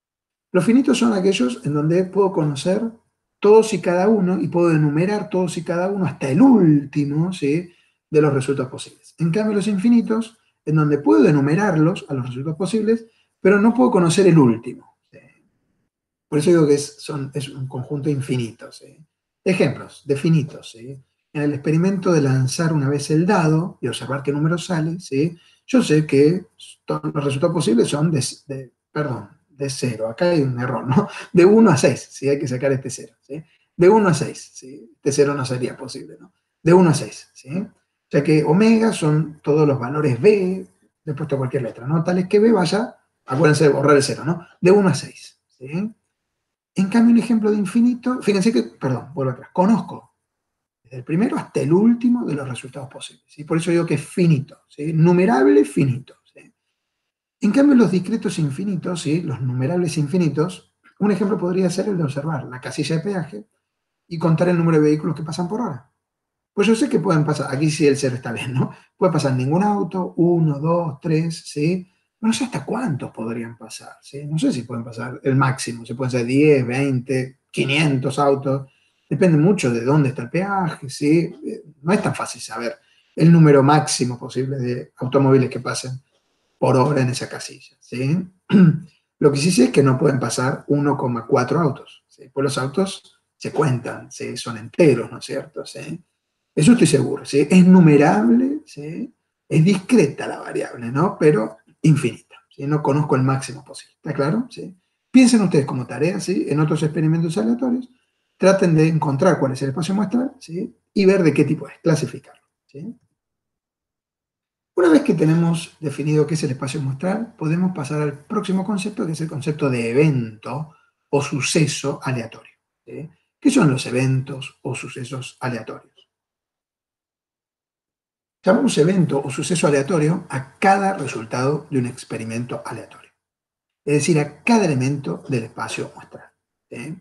Los finitos son aquellos en donde puedo conocer todos y cada uno y puedo enumerar todos y cada uno hasta el último, ¿sí?, de los resultados posibles. En cambio, los infinitos, en donde puedo enumerarlos a los resultados posibles, pero no puedo conocer el último. ¿Sí? Por eso digo que es, son, es un conjunto infinito. ¿Sí? Ejemplos de finitos. ¿Sí? En el experimento de lanzar una vez el dado y observar qué número sale, ¿sí?, yo sé que todos los resultados posibles son de, de perdón, de cero. Acá hay un error, ¿no? De uno a seis, ¿sí? Hay que sacar este cero, ¿sí? De uno a seis, ¿sí? Este cero no sería posible, ¿no? De uno a seis, ¿sí? O sea que omega son todos los valores B, le he puesto cualquier letra, ¿no? Tales que B vaya, acuérdense de borrar el cero, ¿no? De uno a seis, ¿sí? En cambio, un ejemplo de infinito, fíjense que, perdón, vuelvo atrás, conozco desde el primero hasta el último de los resultados posibles, ¿sí? Por eso digo que es finito, ¿sí? Numerable finito. En cambio, los discretos infinitos, ¿sí?, los numerables infinitos, un ejemplo podría ser el de observar la casilla de peaje y contar el número de vehículos que pasan por hora. Pues yo sé que pueden pasar, aquí sí el cero está bien, ¿no? Puede pasar ningún auto, uno, dos, tres, ¿sí? Pero no sé hasta cuántos podrían pasar, ¿sí? No sé si pueden pasar el máximo, se pueden ser diez, veinte, quinientos autos, depende mucho de dónde está el peaje, ¿sí? No es tan fácil saber el número máximo posible de automóviles que pasen por hora en esa casilla, ¿sí? Lo que sí sé es que no pueden pasar uno coma cuatro autos, ¿sí? Pues los autos se cuentan, ¿sí? Son enteros, ¿no es cierto? ¿Sí? Eso estoy seguro, ¿sí? Es numerable, ¿sí? Es discreta la variable, ¿no? Pero infinita, ¿sí? No conozco el máximo posible, ¿está claro? ¿Sí? Piensen ustedes como tarea, ¿sí?, en otros experimentos aleatorios, traten de encontrar cuál es el espacio muestral, ¿sí?, y ver de qué tipo es, clasificarlo, ¿sí? Una vez que tenemos definido qué es el espacio muestral, podemos pasar al próximo concepto, que es el concepto de evento o suceso aleatorio, ¿sí? ¿Qué son los eventos o sucesos aleatorios? Llamamos evento o suceso aleatorio a cada resultado de un experimento aleatorio, es decir, a cada elemento del espacio muestral, ¿sí?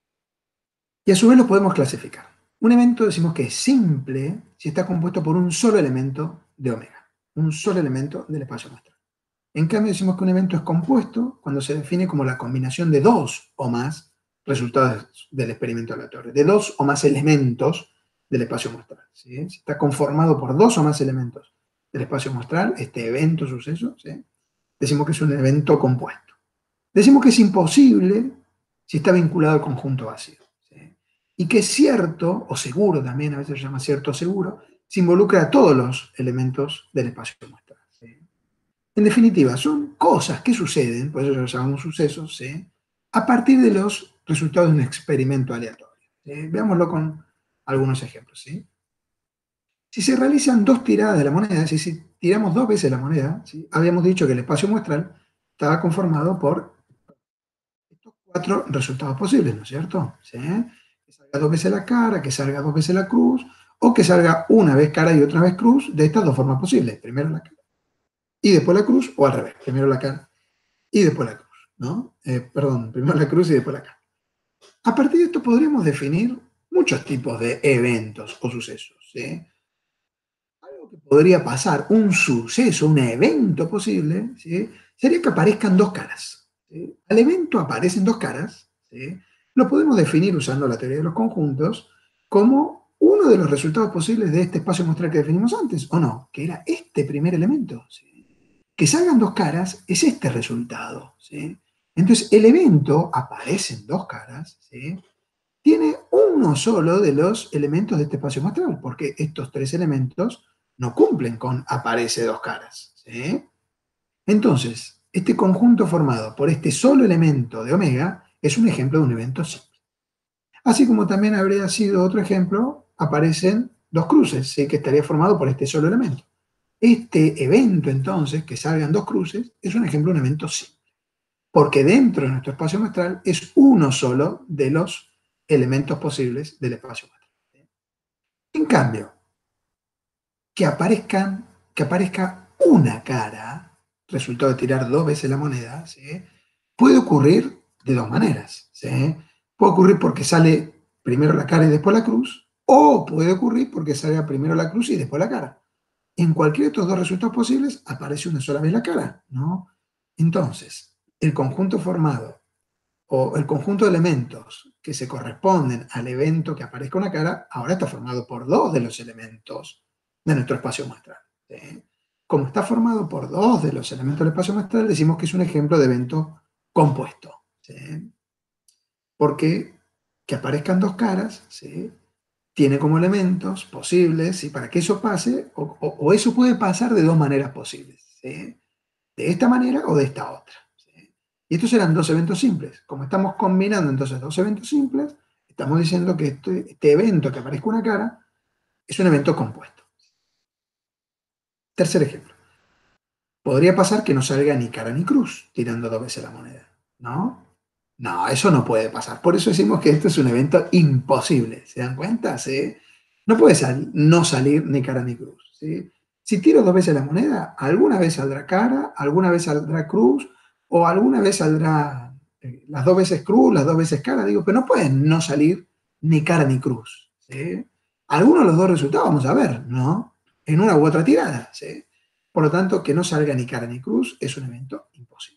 Y a su vez lo podemos clasificar. Un evento decimos que es simple si está compuesto por un solo elemento de omega, un solo elemento del espacio muestral. En cambio, decimos que un evento es compuesto cuando se define como la combinación de dos o más resultados del experimento aleatorio, de dos o más elementos del espacio muestral, ¿sí? Si está conformado por dos o más elementos del espacio muestral, este evento, suceso, ¿sí?, decimos que es un evento compuesto. Decimos que es imposible si está vinculado al conjunto vacío, ¿sí? Y que es cierto, o seguro también, a veces se llama cierto o seguro, si involucra a todos los elementos del espacio muestral, ¿sí? En definitiva, son cosas que suceden, por eso los llamamos sucesos, ¿sí?, a partir de los resultados de un experimento aleatorio, ¿sí? Veámoslo con algunos ejemplos, ¿sí? Si se realizan dos tiradas de la moneda, es decir, si tiramos dos veces la moneda, ¿sí?, habíamos dicho que el espacio muestral estaba conformado por estos cuatro resultados posibles, ¿no es cierto? ¿Sí? Que salga dos veces la cara, que salga dos veces la cruz, o que salga una vez cara y otra vez cruz, de estas dos formas posibles. Primero la cara y después la cruz, o al revés, primero la cara y después la cruz, ¿no? Eh, perdón, primero la cruz y después la cara. A partir de esto podríamos definir muchos tipos de eventos o sucesos, ¿sí? Algo que podría pasar, un suceso, un evento posible, ¿sí?, sería que aparezcan dos caras, ¿sí? Al evento aparecen dos caras, ¿sí? Lo podemos definir usando la teoría de los conjuntos como uno de los resultados posibles de este espacio muestral que definimos antes, ¿o no? Que era este primer elemento, ¿sí? Que salgan dos caras es este resultado, ¿sí? Entonces, el evento aparecen dos caras, ¿sí?, tiene uno solo de los elementos de este espacio muestral, porque estos tres elementos no cumplen con aparece dos caras, ¿sí? Entonces, este conjunto formado por este solo elemento de omega es un ejemplo de un evento simple. Así como también habría sido otro ejemplo, aparecen dos cruces, ¿sí?, que estaría formado por este solo elemento. Este evento, entonces, que salgan dos cruces, es un ejemplo de un evento simple, porque dentro de nuestro espacio muestral es uno solo de los elementos posibles del espacio muestral. En cambio, que, aparezcan, que aparezca una cara, resultado de tirar dos veces la moneda, ¿sí?, puede ocurrir de dos maneras, ¿sí? Puede ocurrir porque sale primero la cara y después la cruz, o puede ocurrir porque salga primero la cruz y después la cara. En cualquiera de estos dos resultados posibles aparece una sola vez la cara, ¿no? Entonces, el conjunto formado o el conjunto de elementos que se corresponden al evento que aparezca una cara, ahora está formado por dos de los elementos de nuestro espacio muestral. ¿Sí? Como está formado por dos de los elementos del espacio muestral, decimos que es un ejemplo de evento compuesto. ¿Sí? Porque que aparezcan dos caras, ¿sí? Tiene como elementos posibles, y para que eso pase, o, o, o eso puede pasar de dos maneras posibles, ¿sí? De esta manera o de esta otra. ¿Sí? Y estos eran dos eventos simples. Como estamos combinando entonces dos eventos simples, estamos diciendo que este, este evento que aparezca una cara es un evento compuesto. Tercer ejemplo. Podría pasar que no salga ni cara ni cruz tirando dos veces la moneda, ¿no? No, eso no puede pasar. Por eso decimos que esto es un evento imposible. ¿Se dan cuenta? ¿Sí? No puede sal no salir ni cara ni cruz. ¿Sí? Si tiro dos veces la moneda, alguna vez saldrá cara, alguna vez saldrá cruz, o alguna vez saldrá eh, las dos veces cruz, las dos veces cara. Digo, pero no pueden no salir ni cara ni cruz. ¿Sí? Algunos de los dos resultados vamos a ver, ¿no? En una u otra tirada. ¿Sí? Por lo tanto, que no salga ni cara ni cruz es un evento imposible.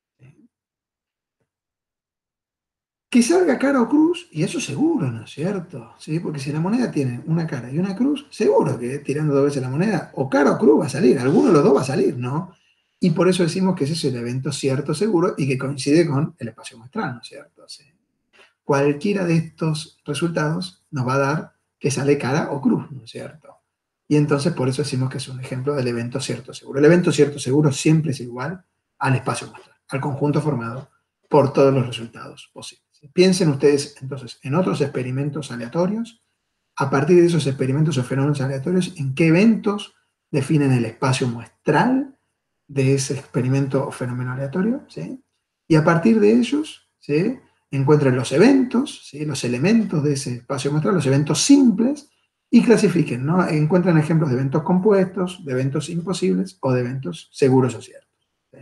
Que salga cara o cruz, y eso seguro, ¿no es cierto? ¿Sí? Porque si la moneda tiene una cara y una cruz, seguro que tirando dos veces la moneda, o cara o cruz va a salir, alguno de los dos va a salir, ¿no? Y por eso decimos que ese es el evento cierto, seguro, y que coincide con el espacio muestral, ¿no es cierto? ¿Sí? Cualquiera de estos resultados nos va a dar que sale cara o cruz, ¿no es cierto? Y entonces por eso decimos que es un ejemplo del evento cierto, seguro. El evento cierto, seguro siempre es igual al espacio muestral, al conjunto formado por todos los resultados posibles. Piensen ustedes entonces en otros experimentos aleatorios, a partir de esos experimentos o fenómenos aleatorios, en qué eventos definen el espacio muestral de ese experimento o fenómeno aleatorio, ¿sí? Y a partir de ellos, ¿sí? Encuentren los eventos, ¿sí? Los elementos de ese espacio muestral, los eventos simples, y clasifiquen, ¿no? Encuentran ejemplos de eventos compuestos, de eventos imposibles o de eventos seguros o ciertos. ¿Sí?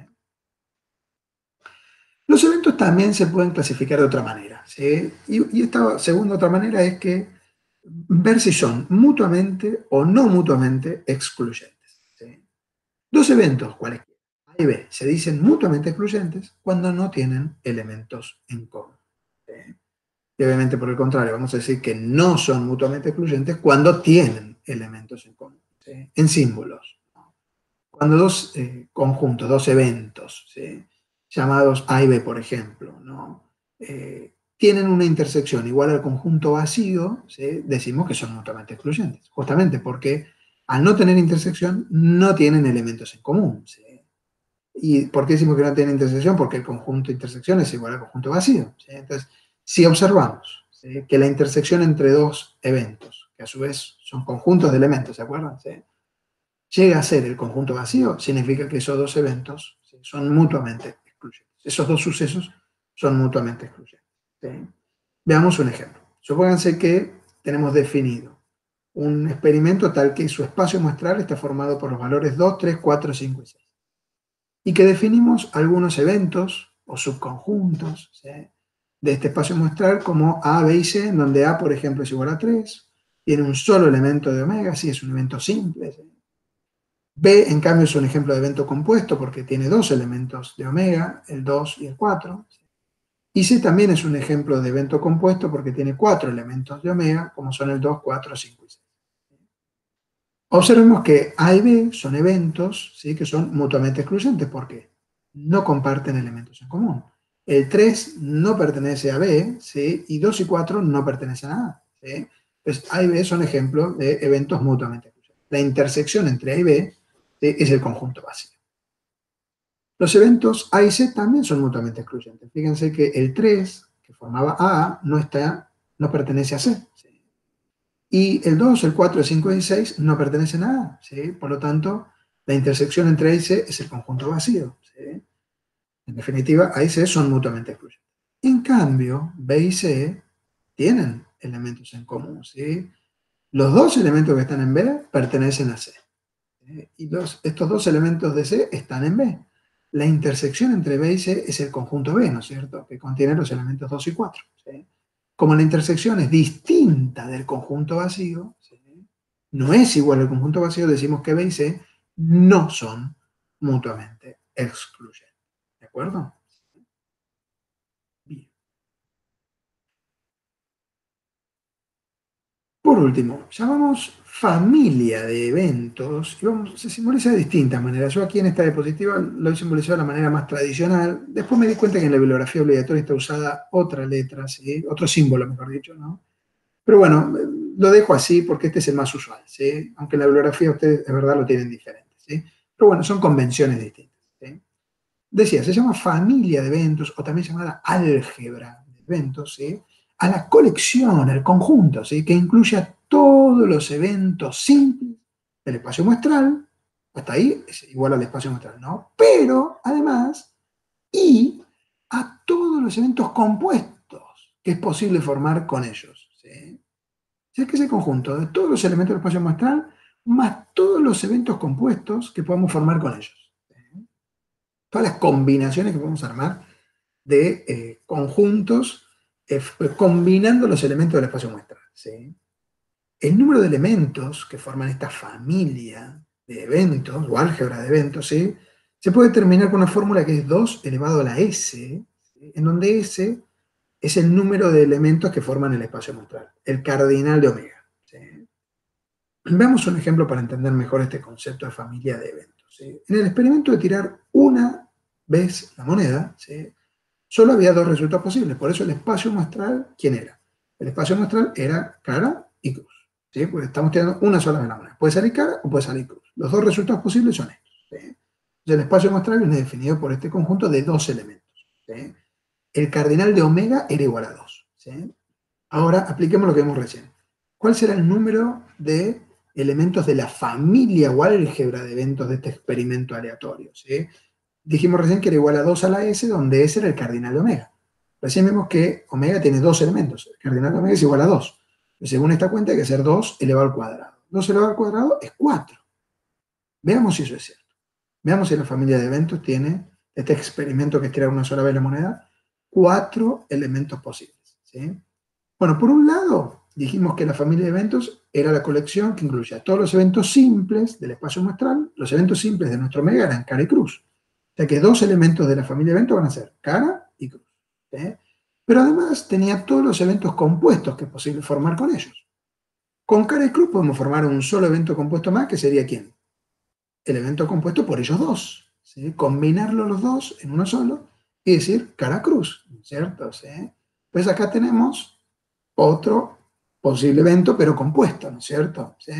Los eventos también se pueden clasificar de otra manera, ¿sí? Y, y esta segunda otra manera es que ver si son mutuamente o no mutuamente excluyentes. ¿Sí? Dos eventos, cualesquiera, A y B, se dicen mutuamente excluyentes cuando no tienen elementos en común. ¿Sí? Y obviamente, por el contrario, vamos a decir que no son mutuamente excluyentes cuando tienen elementos en común, ¿sí? En símbolos. Cuando dos eh, conjuntos, dos eventos, ¿sí? Llamados A y B, por ejemplo, ¿no? Eh, tienen una intersección igual al conjunto vacío, ¿sí? Decimos que son mutuamente excluyentes, justamente porque al no tener intersección no tienen elementos en común. ¿Sí? ¿Y por qué decimos que no tienen intersección? Porque el conjunto de intersección es igual al conjunto vacío. ¿Sí? Entonces, si observamos, ¿sí? Que la intersección entre dos eventos, que a su vez son conjuntos de elementos, ¿se acuerdan? ¿Sí? Llega a ser el conjunto vacío, significa que esos dos eventos, ¿sí? Son mutuamente excluyentes. Esos dos sucesos son mutuamente excluyentes. ¿Sí? Veamos un ejemplo. Supónganse que tenemos definido un experimento tal que su espacio muestral está formado por los valores dos, tres, cuatro, cinco y seis. Y que definimos algunos eventos o subconjuntos, ¿sí? De este espacio muestral como A, B y C, en donde A, por ejemplo, es igual a tres, tiene un solo elemento de omega, sí, es un evento simple. ¿Sí? B, en cambio, es un ejemplo de evento compuesto porque tiene dos elementos de omega, el dos y el cuatro. ¿Sí? Y C también es un ejemplo de evento compuesto porque tiene cuatro elementos de omega, como son el dos, cuatro, cinco y seis. Observemos que A y B son eventos, ¿sí? Que son mutuamente excluyentes. ¿Por qué? No comparten elementos en común. El tres no pertenece a B, ¿sí? Y dos y cuatro no pertenecen a A. ¿Sí? Entonces, A y B son ejemplos de eventos mutuamente excluyentes. La intersección entre A y B, ¿sí? Es el conjunto vacío. Los eventos A y C también son mutuamente excluyentes. Fíjense que el tres, que formaba A, no, está, no pertenece a C. ¿Sí? Y el dos, el cuatro, el cinco y el seis no pertenecen a A. ¿Sí? Por lo tanto, la intersección entre A y C es el conjunto vacío. ¿Sí? En definitiva, A y C son mutuamente excluyentes. En cambio, B y C tienen elementos en común. ¿Sí? Los dos elementos que están en B pertenecen a C. ¿Sí? Y los, estos dos elementos de C están en B. La intersección entre B y C es el conjunto B, ¿no es cierto? Que contiene los elementos dos y cuatro. ¿Sí? Como la intersección es distinta del conjunto vacío, ¿sí? No es igual al conjunto vacío, decimos que B y C no son mutuamente excluyentes. ¿De acuerdo? Bien. por último, llamamos familia de eventos y vamos, se simboliza de distintas maneras. Yo aquí en esta diapositiva lo he simbolizado de la manera más tradicional. Después me di cuenta que en la bibliografía obligatoria está usada otra letra, ¿sí? Otro símbolo, mejor dicho, ¿no? Pero bueno, lo dejo así porque este es el más usual, ¿sí? Aunque en la bibliografía ustedes de verdad lo tienen diferente, ¿sí? Pero bueno, son convenciones distintas, ¿sí? Decía, se llama familia de eventos o también llamada álgebra de eventos, ¿sí? A la colección, al conjunto, ¿sí? Que incluye a todos los eventos simples del espacio muestral, hasta ahí es igual al espacio muestral, ¿no? Pero además, y a todos los eventos compuestos que es posible formar con ellos, ¿sí? O sea, que ese conjunto de todos los elementos del espacio muestral más todos los eventos compuestos que podamos formar con ellos, ¿sí? Todas las combinaciones que podemos armar de eh, conjuntos eh, combinando los elementos del espacio muestral, ¿sí? El número de elementos que forman esta familia de eventos, o álgebra de eventos, ¿sí? Se puede determinar con una fórmula que es dos elevado a la s, ¿sí? En donde s es el número de elementos que forman el espacio muestral, el cardinal de omega, ¿sí? Veamos un ejemplo para entender mejor este concepto de familia de eventos, ¿sí? En el experimento de tirar una vez la moneda, ¿sí? Solo había dos resultados posibles, por eso el espacio muestral, ¿quién era? El espacio muestral era cara y cruz, ¿sí? Porque estamos tirando una sola vez la moneda. Puede salir cara o puede salir cruz. Los dos resultados posibles son estos, ¿sí? Entonces, el espacio muestral viene definido por este conjunto de dos elementos, ¿sí? El cardinal de omega era igual a dos, ¿sí? Ahora apliquemos lo que vimos recién. ¿Cuál será el número de elementos de la familia o álgebra de eventos de este experimento aleatorio, ¿sí? Dijimos recién que era igual a dos a la s, donde s era el cardinal de omega. Recién vimos que omega tiene dos elementos. El cardinal de omega es igual a dos. Pues según esta cuenta hay que hacer dos elevado al cuadrado. dos elevado al cuadrado es cuatro. Veamos si eso es cierto. Veamos si la familia de eventos tiene, este experimento que es tirar una sola vez la moneda, cuatro elementos posibles, ¿sí? Bueno, por un lado, dijimos que la familia de eventos era la colección que incluye todos los eventos simples del espacio muestral. Los eventos simples de nuestro omega eran cara y cruz. O sea que dos elementos de la familia de eventos van a ser cara y cruz, ¿sí? Pero además tenía todos los eventos compuestos que es posible formar con ellos. Con cara y cruz podemos formar un solo evento compuesto más, que sería ¿quién? El evento compuesto por ellos dos, ¿sí? Combinarlos los dos en uno solo y decir cara-cruz, ¿cierto? ¿Sí? Pues acá tenemos otro posible evento, pero compuesto, ¿no es cierto? ¿Sí?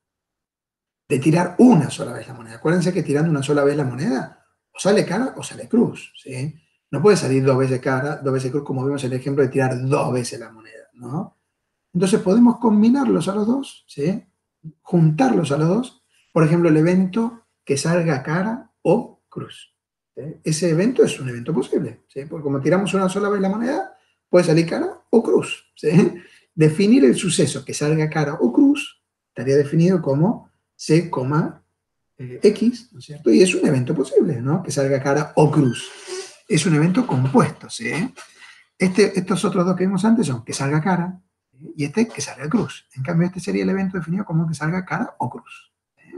De tirar una sola vez la moneda. Acuérdense que tirando una sola vez la moneda, o sale cara o sale cruz, ¿sí? No puede salir dos veces cara, dos veces cruz, como vimos en el ejemplo de tirar dos veces la moneda, ¿no? Entonces podemos combinarlos a los dos, ¿sí? Juntarlos a los dos. Por ejemplo, el evento que salga cara o cruz, ¿sí? Ese evento es un evento posible, ¿sí? Porque como tiramos una sola vez la moneda, puede salir cara o cruz, ¿sí? Definir el suceso que salga cara o cruz estaría definido como C, eh, X, ¿no es cierto? Y es un evento posible, ¿no? Que salga cara o cruz. Es un evento compuesto, ¿sí? Este, estos otros dos que vimos antes son que salga cara, ¿sí? Y este que salga cruz. En cambio, este sería el evento definido como que salga cara o cruz, ¿sí?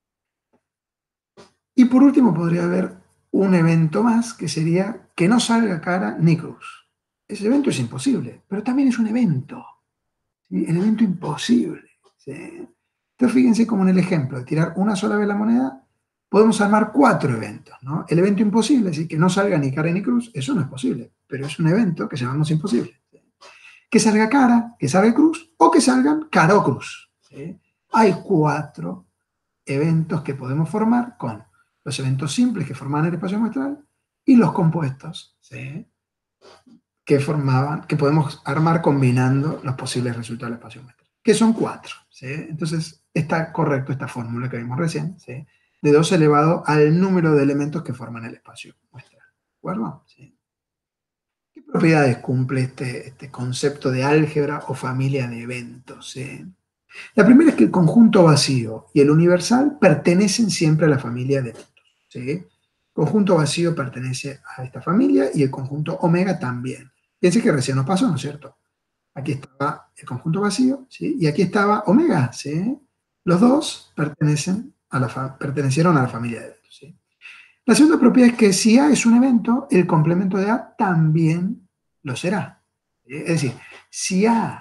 Y por último podría haber un evento más que sería que no salga cara ni cruz. Ese evento es imposible, pero también es un evento, ¿sí? El evento imposible, ¿sí? Entonces fíjense como en el ejemplo de tirar una sola vez la moneda, podemos armar cuatro eventos, ¿no? El evento imposible, es decir, que no salga ni cara ni cruz, eso no es posible, pero es un evento que llamamos imposible, ¿sí? Que salga cara, que salga cruz, o que salgan cara o cruz, ¿sí? Hay cuatro eventos que podemos formar con los eventos simples que forman el espacio muestral y los compuestos, ¿sí? Que formaban, que podemos armar combinando los posibles resultados del espacio muestral, que son cuatro, ¿sí? Entonces está correcto esta fórmula que vimos recién, ¿sí? De dos elevado al número de elementos que forman el espacio muestral, ¿de acuerdo? ¿Sí? ¿Qué propiedades cumple este, este concepto de álgebra o familia de eventos? ¿Sí? La primera es que el conjunto vacío y el universal pertenecen siempre a la familia de eventos, ¿sí? El conjunto vacío pertenece a esta familia y el conjunto omega también. Fíjense que recién nos pasó, ¿no es cierto? Aquí estaba el conjunto vacío, ¿sí? Y aquí estaba omega, ¿sí? Los dos pertenecen a la pertenecieron a la familia de eventos, ¿sí? La segunda propiedad es que si A es un evento, el complemento de A también lo será, ¿sí? Es decir, si A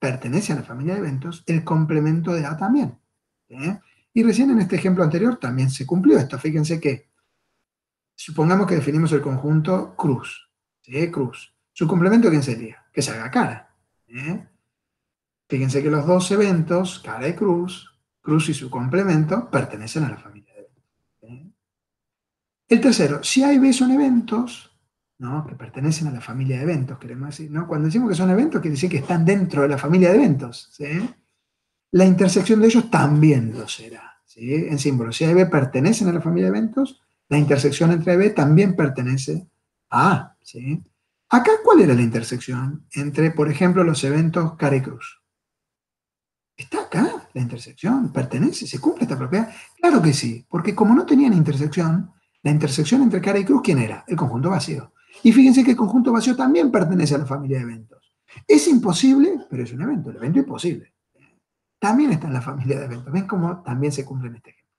pertenece a la familia de eventos, el complemento de A también. ¿Sí? Y recién en este ejemplo anterior también se cumplió esto. Fíjense que, supongamos que definimos el conjunto cruz. ¿Sí? Cruz. ¿Su complemento quién sería? Que salga cara. ¿Sí? Fíjense que los dos eventos, cara y cruz, cruz y su complemento, pertenecen a la familia de eventos. ¿Sí? El tercero, si A y B son eventos, ¿no? Que pertenecen a la familia de eventos, queremos decir, ¿no? Cuando decimos que son eventos, quiere decir que están dentro de la familia de eventos. ¿Sí? La intersección de ellos también lo será. ¿Sí? En símbolo, si A y B pertenecen a la familia de eventos, la intersección entre A y B también pertenece a A. ¿Sí? Acá, ¿cuál era la intersección entre, por ejemplo, los eventos cara y cruz? Está acá, la intersección, pertenece, se cumple esta propiedad. Claro que sí, porque como no tenían intersección, la intersección entre cara y cruz, ¿quién era? El conjunto vacío. Y fíjense que el conjunto vacío también pertenece a la familia de eventos. Es imposible, pero es un evento, el evento imposible. También está en la familia de eventos. ¿Ven cómo también se cumple en este ejemplo?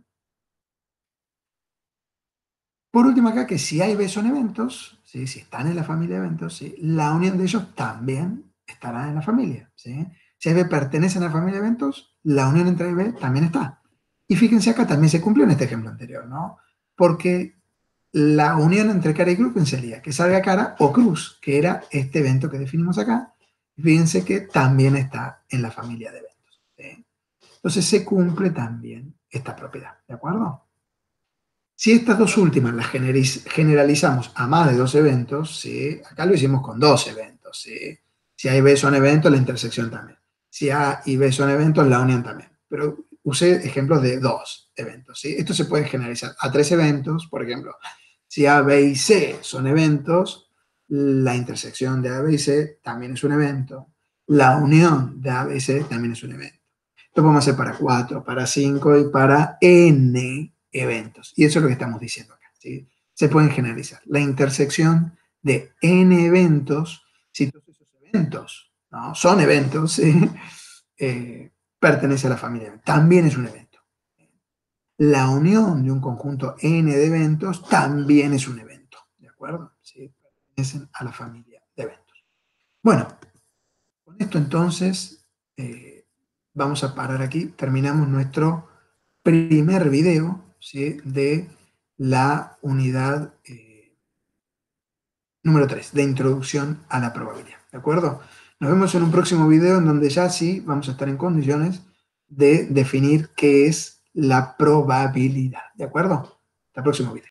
Por último acá, que si A y B son eventos, ¿sí? Si están en la familia de eventos, ¿sí? La unión de ellos también estará en la familia. ¿Sí? Si A y B pertenecen a la familia de eventos, la unión entre A y B también está. Y fíjense acá también se cumplió en este ejemplo anterior, ¿no? Porque la unión entre cara y cruz sería que salga cara o cruz, que era este evento que definimos acá. Fíjense que también está en la familia de eventos. ¿Sí? Entonces se cumple también esta propiedad, ¿de acuerdo? Si estas dos últimas las generalizamos a más de dos eventos, ¿sí? Acá lo hicimos con dos eventos. ¿Sí? Si A y B son eventos, la intersección también. Si A y B son eventos, la unión también. Pero usé ejemplos de dos eventos. ¿Sí? Esto se puede generalizar a tres eventos, por ejemplo. Si A, B y C son eventos, la intersección de A, B y C también es un evento. La unión de A, B y C también es un evento. Esto podemos hacer para cuatro, para cinco y para N eventos. Y eso es lo que estamos diciendo acá. ¿Sí? Se pueden generalizar. La intersección de N eventos, si todos esos eventos, ¿no? Son eventos, ¿sí? eh, pertenece a la familia. También es un evento. La unión de un conjunto N de eventos también es un evento. ¿De acuerdo? ¿Sí? Pertenecen a la familia de eventos. Bueno, con esto entonces eh, vamos a parar aquí. Terminamos nuestro primer video, ¿sí? De la unidad eh, número tres, de introducción a la probabilidad. ¿De acuerdo? Nos vemos en un próximo video en donde ya sí vamos a estar en condiciones de definir qué es la probabilidad. ¿De acuerdo? Hasta el próximo video.